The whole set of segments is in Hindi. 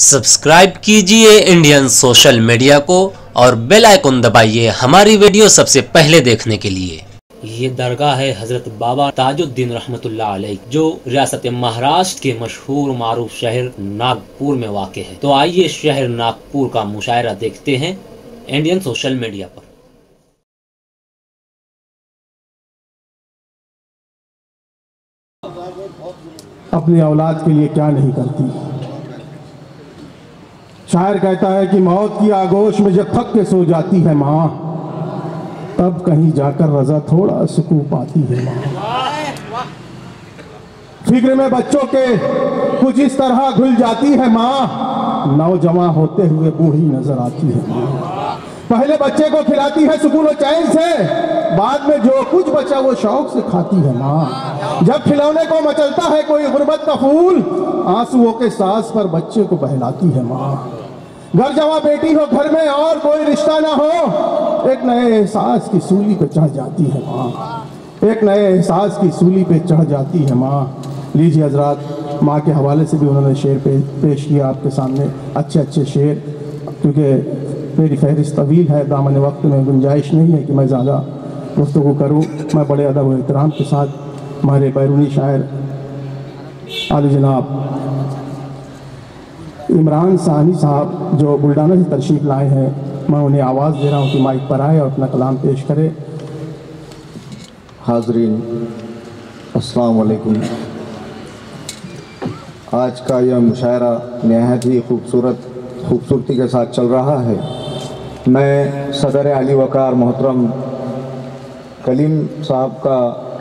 सब्सक्राइब कीजिए इंडियन सोशल मीडिया को और बेल आइकन दबाइए हमारी वीडियो सबसे पहले देखने के लिए। ये दरगाह है हजरत बाबा ताजुद्दीन रहमतुल्लाह अलैह, जो रियासत महाराष्ट्र के मशहूर मारूफ शहर नागपुर में वाक़ है। तो आइए शहर नागपुर का मुशायरा देखते हैं इंडियन सोशल मीडिया पर। अपनी औलाद के लिए क्या नहीं करती। शायर कहता है कि मौत की आगोश में जब थक के सो जाती है माँ, तब कहीं जाकर रजा थोड़ा सुकून पाती है माँ। फिक्र में बच्चों के कुछ इस तरह घुल जाती है माँ, नौजवान होते हुए बूढ़ी नजर आती है माँ। पहले बच्चे को खिलाती है सुकून और चैन से, बाद में जो कुछ बचा वो शौक से खाती है माँ। जब खिलौने को मचलता है कोई गुर्बत का फूल, आंसुओं के सांस पर बच्चे को बहलाती है माँ। घर जवा बेटी हो घर में और कोई रिश्ता ना हो, एक नए एहसास की सूली पे चढ़ जाती है माँ। एक नए एहसास की सूली पे चढ़ जाती है माँ। लीजिए हजरात, माँ के हवाले से भी उन्होंने शेर पेश किया आपके सामने, अच्छे अच्छे शेर, क्योंकि मेरी फहरिस्त तवील है, दामन वक्त में गुंजाइश नहीं है कि मैं ज़्यादा गुफ्तगू करूँ। मैं बड़े अदब व एहतराम के साथ हमारे बैरूनी शायर आली जनाब इमरान सानी साहब जो बुल्डाना से तशरीफ़ लाए हैं, मैं उन्हें आवाज़ दे रहा हूँ कि माइक पर आए और अपना कलाम पेश करें। हाज़रीन अस्सलाम वालेकुम। आज का यह मुशायरा नहायत ही खूबसूरती के साथ चल रहा है। मैं सदर आली वकार मोहतरम कलीम साहब का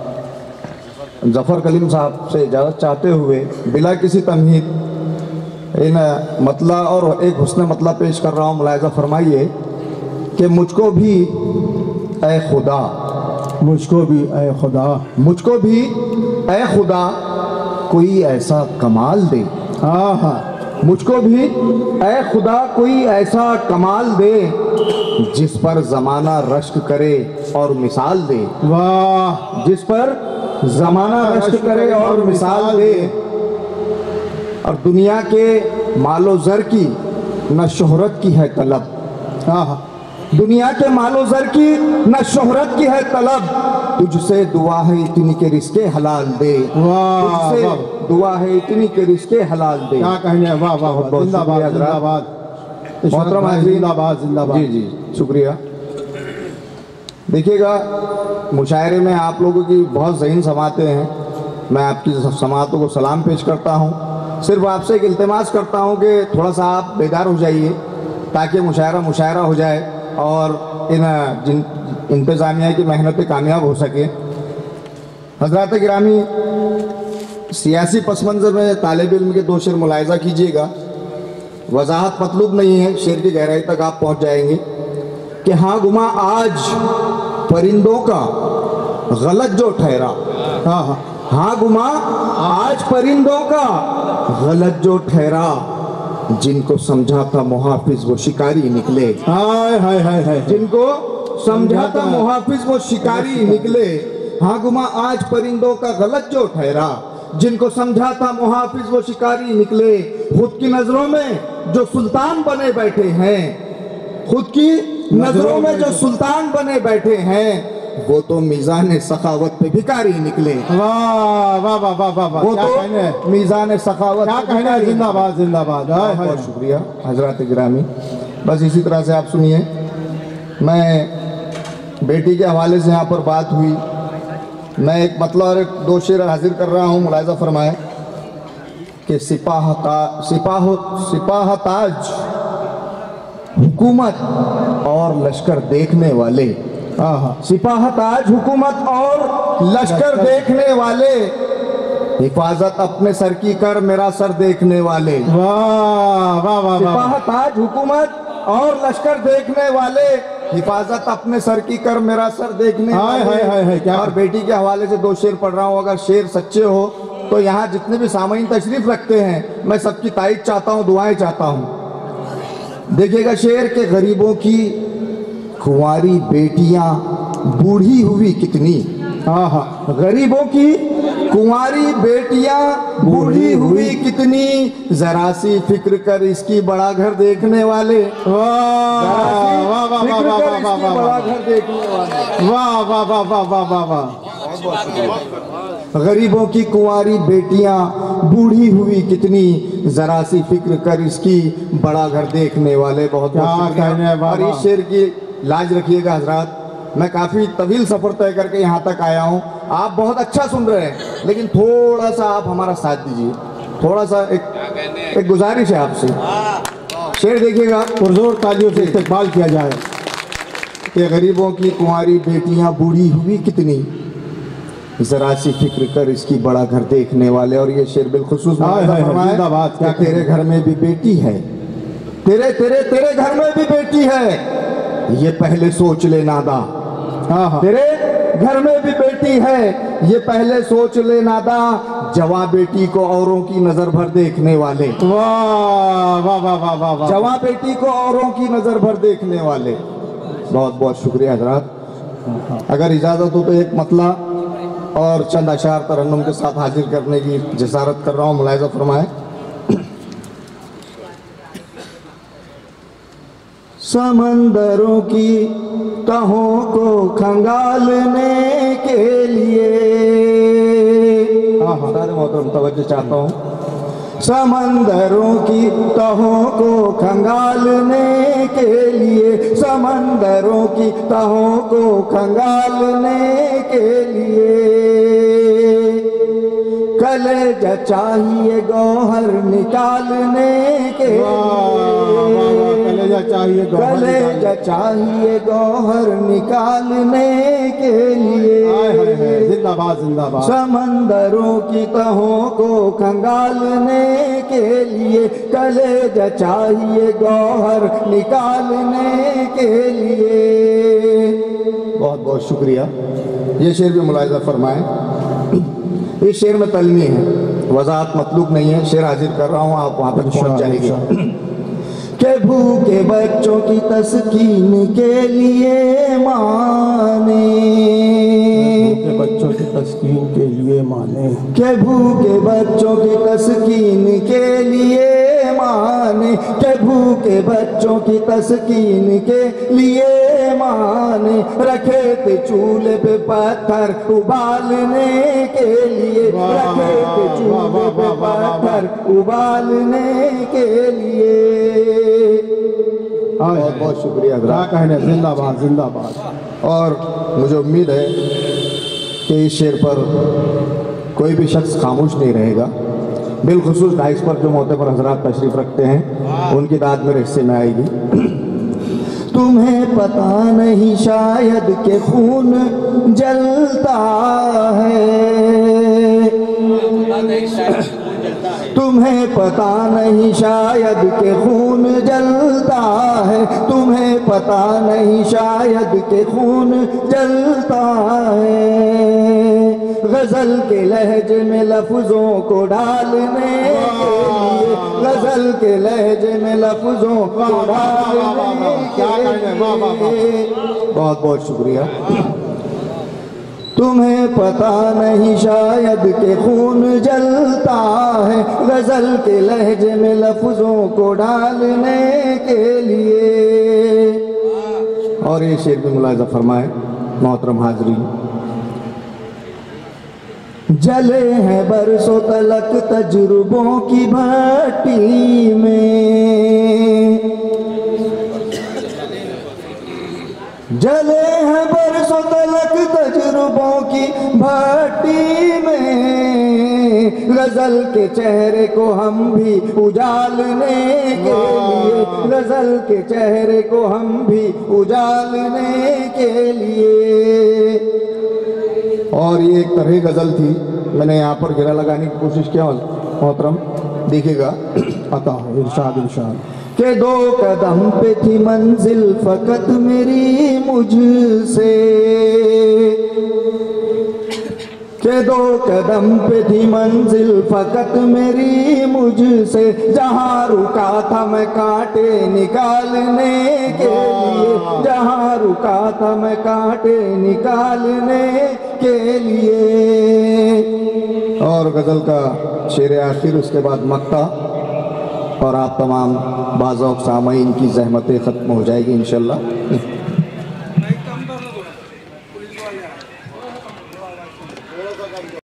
ज़फ़र कलीम साहब से इजाज़त चाहते हुए बिला किसी तमहीद इन मतला और एक हुस्न मतला पेश कर रहा हूँ। मुलाहिज़ा फरमाइए कि मुझको भी ए खुदा, मुझको भी ए खुदा, मुझको भी ए खुदा कोई ऐसा कमाल दे। हाँ हाँ, मुझको भी ए खुदा कोई ऐसा कमाल दे, जिस पर ज़माना रश्क करे और मिसाल दे। वाह, जिस पर ज़माना रश्क करे और मिसाल दे। और दुनिया के मालो ज़र की न शोहरत की है तलब। हाँ, दुनिया के मालो ज़र की न शोहरत की है तलब, तुझसे दुआ है इतनी के रिश्ते हलाल दे। वाह, तुझसे दुआ है इतनी के रिश्ते हलाल दे। क्या कहने। वाह वाह, जिंदाबाद जिंदाबाद, मोहतरम जिंदाबाद जिंदाबाद। जी जी शुक्रिया। देखिएगा, मुशायरे में आप लोगों की बहुत ज़हीन समाते हैं। मैं आपकी समातों को सलाम पेश करता हूँ। सिर्फ आपसे एक इल्तिमास करता हूँ कि थोड़ा सा आप बेदार हो जाइए, ताकि मुशायरा हो जाए और इन इंतज़ामिया की मेहनत पे कामयाब हो सके। हज़रात गिरामी, सियासी पस मंज़र में तालिब इल्म के दो शेर मुलाहिज़ा कीजिएगा। वजाहत मतलूब नहीं है, शेर की गहराई तक आप पहुँच जाएंगे। कि हाँ गुमा आज परिंदों का गलत जो ठहरा। हाँ हाँ, हाँ गुमा आज परिंदों का गलत जो ठहरा, जिनको समझा था मुहाफिज वो शिकारी निकले। हाय हाय हाय हाय, जिनको समझा था मुहाफिज वो शिकारी निकले। हाँ गुमा आज परिंदों का गलत जो ठहरा, जिनको समझा था मुहाफिज वो शिकारी निकले। खुद की नजरों में जो सुल्तान बने बैठे हैं, खुद की नजरों में जो सुल्तान बने बैठे हैं, वो तो मीज़ान सखावत पे भिखारी निकले। वाह वाह वाह वाह वाह, वो क्या तो कहने, मीज़ान सखावत क्या कहने। जिंदाबाद जिंदाबाद। हाय हाय, बहुत शुक्रिया हजरत गिरामी। बस इसी तरह से आप सुनिए। मैं बेटी के हवाले से यहाँ पर बात हुई, मैं एक मतलब और एक दो शेर हाजिर कर रहा हूँ। मुलाहिज़ा फरमाए कि सिपाह ताज हुकूमत और लश्कर देखने वाले। सिपाह ताज हुकूमत और लश्कर देखने वाले, हिफाजत अपने सर की कर मेरा सर देखने वाले। वाह वाह वाह, सिपाह ताज हुकूमत और लश्कर देखने वाले, हिफाजत अपने सर की कर मेरा सर देखने हाय हाय हाय हाय, क्या। और बेटी के हवाले से दो शेर पढ़ रहा हूँ। अगर शेर सच्चे हो तो यहाँ जितने भी सामाइन तशरीफ रखते हैं, मैं सबकी तारीफ चाहता हूँ, दुआएं चाहता हूँ। देखिएगा शेर के गरीबों की कुंवारी बेटियां बूढ़ी हुई कितनी, हाँ, गरीबों की कुंवारी बेटियां बूढ़ी हुई कितनी, जरा सी फिक्र कर इसकी बड़ा घर देखने वाले। वाह वाह वाह वाह वाह वाह वाह वाह बड़ा घर देखने वाले। वाह वाह वाह वाह वाह वाह वाह। गरीबों की कुंवारी बेटियां बूढ़ी हुई कितनी, जरा सी फिक्र कर इसकी बड़ा घर देखने वाले। बहुत बहुत शुक्रिया। और इस शेर की लाज रखिएगा हजरात, मैं काफ़ी तवील सफ़र तय करके यहाँ तक आया हूँ। आप बहुत अच्छा सुन रहे हैं, लेकिन थोड़ा सा आप हमारा साथ दीजिए। थोड़ा सा एक गुजारिश है आपसे। शेर देखिएगा, पुरजोर तालियों से इस्तकबाल किया जाए। कि गरीबों की कुंवारी बेटियां बूढ़ी हुई कितनी, जरा सी फिक्र कर इसकी बड़ा घर देखने वाले। और ये शेर बिलखुसूस जिंदाबाद। क्या तेरे घर में भी बेटी है, तेरे तेरे तेरे घर में भी बेटी है, ये पहले सोच ले नादा। तेरे घर में भी बेटी है, ये पहले सोच ले नादा, जवां बेटी को औरों की नजर भर देखने वाले। वाह वाह वाह वाह वाह वाह। जवां बेटी को औरों की नजर भर देखने वाले। बहुत बहुत शुक्रिया हजरात। अगर इजाजत हो तो एक मतला और चंद अशार तरन्नुम के साथ हाजिर करने की जसारत कर रहा हूँ, मुलाहिजा फरमाए। समंदरों की तहों को खंगालने के लिए, सारे मोहतरम तवज्जो चाहता हूँ। समंदरों की तहों को खंगालने के लिए, समंदरों की तहों को खंगालने के लिए, कलेजा चाहिए गौहर निकालने के लिए, कलेजा चाहिए गौहर निकालने के लिए। जिंदाबाद जिंदाबाद। समंदरों की तहों को खंगालने के लिए, कलेजा चाहिए गौहर निकालने के लिए। बहुत बहुत शुक्रिया। ये शेर भी मुलाहिजा फरमाएं। इस शेर में तलनी है, वजाहत मतलूब नहीं है। शेर हाजिर कर रहा हूँ, आप वहाँ पर पहुँच जाएंगे। के भूखे बच्चों की तस्कीन के लिए माने, भूखे बच्चों की तस्कीन के लिए माने, के भूखे बच्चों की तस्कीन के लिए माने, के भूखे बच्चों की तस्कीन के लिए माने, रखे थे चूल्हे पे पत्थर उबालने के लिए, रखे थे चूल्हे पे पत्थर उबालने के लिए। बहुत बहुत शुक्रिया। क्या कहने, जिंदाबाद जिंदाबाद। और मुझे उम्मीद है कि इस शेर पर कोई भी शख्स खामोश नहीं रहेगा। बिलखुसूस डाइस पर जो मोहतबर हजरात तशरीफ़ रखते हैं, उनकी दाद मेरे हिस्से में आएगी। तुम्हें पता नहीं शायद के खून जलता है, तुम्हें पता नहीं शायद के खून जलता है, तुम्हें पता नहीं शायद के खून जलता है, गजल के लहजे में लफ्जों को डालने के लिए, गजल के लहजे में लफ्जों को डालने के लिए। बहुत बहुत शुक्रिया। तुम्हें पता नहीं शायद के खून जलता है, गजल के लहजे में लफ्जों को डालने के लिए। और ये शेर भी मुलाहिजा फरमाए मोहतरम हाज़रीन। जले हैं बरसों तलक तजुर्बों की भट्टी में, जले हैं बरसों तलक तजुर्बों की भट्टी में, गजल के चेहरे को हम भी उजालने के लिए, गजल के चेहरे को हम भी उजालने के लिए। और ये एक तरह गजल थी, मैंने यहाँ पर घेरा लगाने की कोशिश किया मोहतरम, देखिएगा। अता इरशाद इरशाद के दो कदम पे थी मंजिल फकत मेरी मुझसे, के दो कदम पे थी मंजिल फकत मेरी मुझसे, जहाँ रुका था मैं कांटे निकालने के लिए, जहाँ रुका था मैं कांटे निकालने के लिए। और गज़ल का शेर आखिर, उसके बाद मक्ता, और आप तमाम बाज़ौक़ सामईन की ज़हमतें ख़त्म हो जाएगी इंशाअल्लाह।